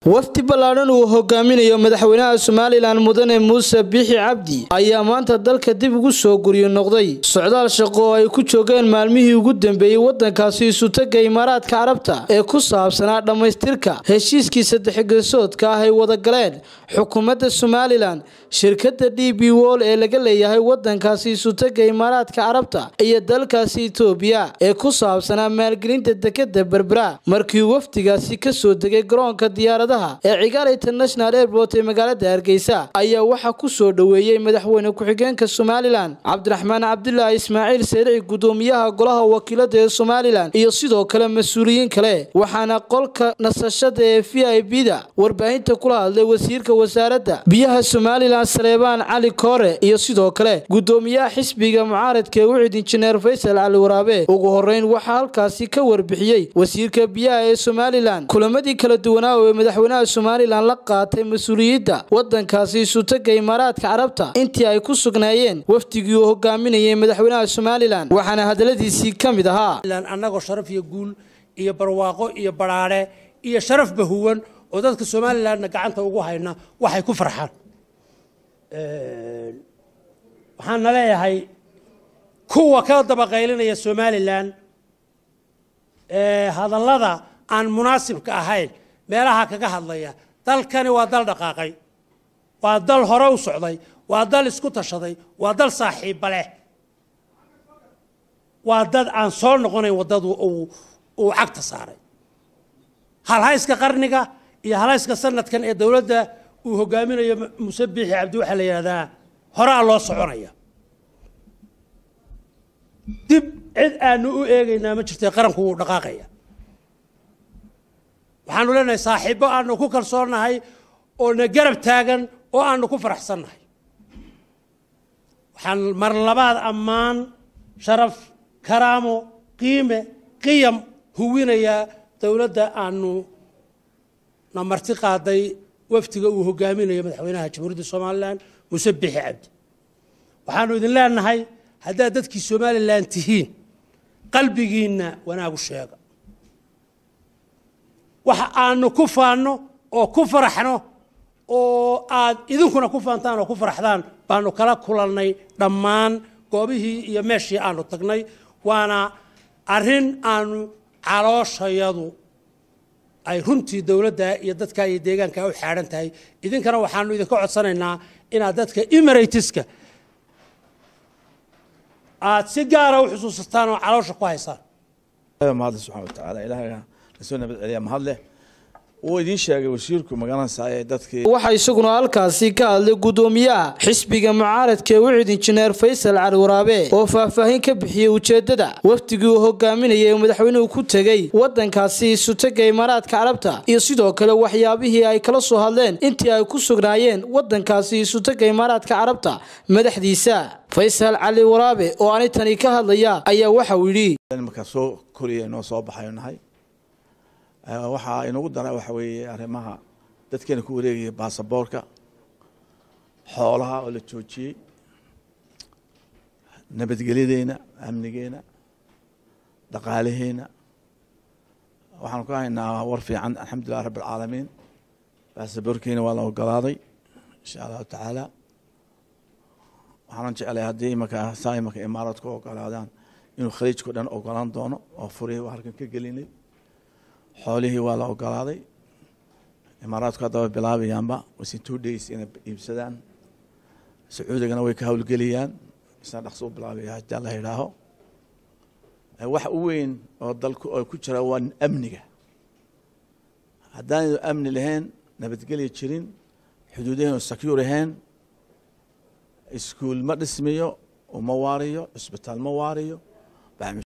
wafdi ballaaran uu hogaaminayo madaxweynaha Soomaaliland Mudane Muuse Biixi Cabdi ayaa maanta dalka dib ugu soo guriyo noqday socdaal shaqo oo ay ku joogeen maalmihii ugu dambeeyay wadankaasi isu tagay Imaaraadka Carabta ee ku saabsanaa dhamaystirka heshiiskii saddex geesoodka ah ay wada galeen xukuumadda Soomaaliland shirkadda DP World ee laga leeyahay wadankaasi isu tagay Imaaraadka Carabta iyo dalkaasi Itoobiya ee ku saabsanaa maalgelinta dekedda Berbera markii wafdigaasi ka soo degay garoonka diyaaradaha Cigaal International Airport ee magaalada Hargeysa ayaa waxa ku soo dhaweeyay madaxweyne ku-xigeenka Soomaaliland Cabdiraxmaan Cabdullaahi Ismaaciil Seerici gudoomiyaha golaha wakiilada ee Soomaaliland iyo sidoo kale mas'uuliyiin kale waxaana qolka nasashada ee VIP-da warbaahinta kula hadlay wasiirka wasaaradda biyaha Soomaaliland Saleebaan Cali Koore iyo sidoo kale gudoomiyaha xisbiga mucaaradka ee Wicid Injineer Faysal Cali Waraabe ugu horeyn waxa halkaasi ka warbixiyay wasiirka biyaha ee Soomaaliland kulamadii kala duwanaa ee madaxweynaha Soomaaliland la qaatay mas'uuliyadda wadankaasi isu tagay Imaaraadka Carabta intii ay ku sugnaayeen wafdigii uu hogaaminayay madaxweynaha Soomaaliland waxaana hadaladiisii kamid ahaa anagoo sharaf iyo guul iyo barwaaqo iyo baraare iyo sharaf bahuwan oo dadka Soomaaliland gacanta ugu hayna waxay ku farxaan waxaan leeyahay kuwa ka daba qaylinaya Soomaaliland hadallada aan munaasibka ahayn meelaha kaga hadlaya dalkani waa dal dhaqaaqay waa dal hore u socday waa dal isku tashaday waa dal saaxiib leh waa dad aan soo noqonayn wadadu uu cagta saaray halhayska qarniga iyo halhayska sanadkan ee dawladda uu hogaaminayo Muuse Biixi Cabdi waxa la yiraahdaa hore loo soconaya dib cid aanu u eegaynaa ma jirtay qaranku uu dhaqaaqaya waxaanu leenahay saaxiibo aanu ku kalsoonahay oo na garab taagan oo aanu ku faraxsanahay waxaan mar labaad ammaan sharaf karaamo qiime qiyam huwinaya dawladda aanu namarti qaaday waftiga uu hogaaminayo madaxweynaha Jamhuuriyadda Soomaaliland Muuse Biixi Cabdi waxaanu idin leenahay hadaa dadkii Soomaaliland tihiin qalbigiina wanaagu sheega waxa aanu ku faano oo ku faraxno oo aad idinkuna ku faantaan oo ku faraxdaan baanu kala kulanay dhammaan goobihii iyo meeshii aanu tagnay waana arin aanu calooshayadu ay runtii dawladda iyo dadka iyo deegaanka u xaaran tahay idinkana waxaanu idinka codsanaynaa inaad dadka Emirateska aad si gaar ah u xusuusataan oo caloosha ku haysaan mahad subhanahu wa ta'ala ilaahay rasuulna bidciya mahad leh oo idin sheegay wasiirku magaranaysa dadkii waxa isaguna halkaasi ka hadlay gudoomiyaha xisbiga mucaaradka ee Wicid Injineer Faysal Cali Waraabe oo faahfaahin ka bixiyay ujeedada wafdigii uu hogaaminayay madaxweynuhu ku tagay wadankaasi isu tagay Imaaraadka Carabta iyo sidoo kale waxyaabihii ay kala soo hadleen intii ay ku sugnaayeen wadankaasi isu tagay Imaaraadka Carabta madaxdiisa Faysal Cali Waraabe oo aanitani ka hadlaya ayaa waxa uu yiri marka soo koriye noo soo baxaynahay waxa inagu daray waxa weeye arrimaha dadkeena ku wareegay baasaboorka xoolaha oo la joojiyay nabadgelyadeena amnigeena dhaqaalaheena waxaan ku haynaa war fiican alxamdulillaah rabbil caalamiin baasaboorkeena waa la ogolaaday insha Allah taala waxaan jeclahay hadii marka Imaaraadku ogolaadaan inuu khaliijku dhan ogolaan doono oo furiyay halkan ka gelinay xoolihii waa la ogolaaday Imaaraadku hadda bilaabayaanba wasi 2 days in iibsadaan Sacuudigana way ka hawlgeliyaan isna dhaqso bilaabaya hadda la yiraaho wax u weyn oo dalku ay ku jira waa amniga haddaan amni lahayn nabadgelyo jirin xuduudaheena secure ahayn iskuul ma dhismiyo oo ma waariyo isbitaal ma waariyo